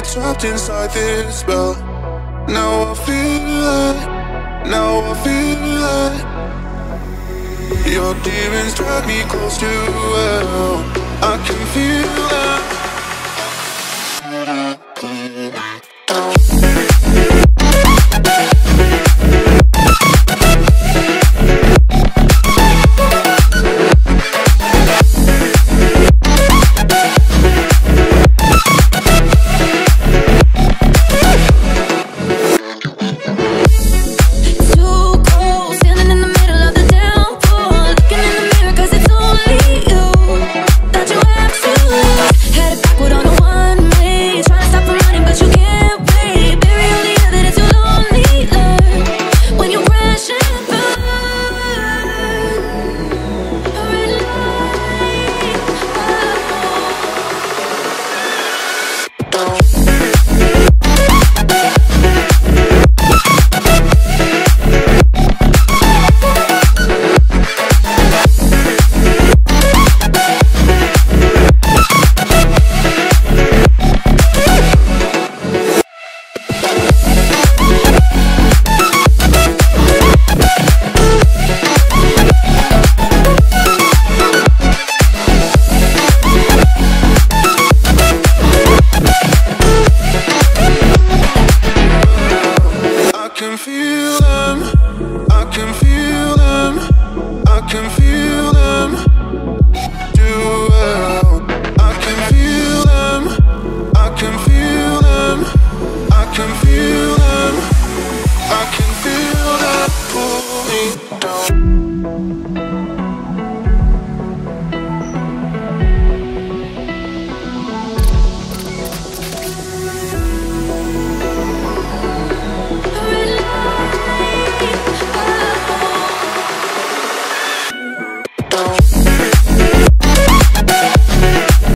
trapped inside this spell. Now I feel it, now I feel it. Your demons drag me close to hell. I can feel it. I can feel them, I can feel them.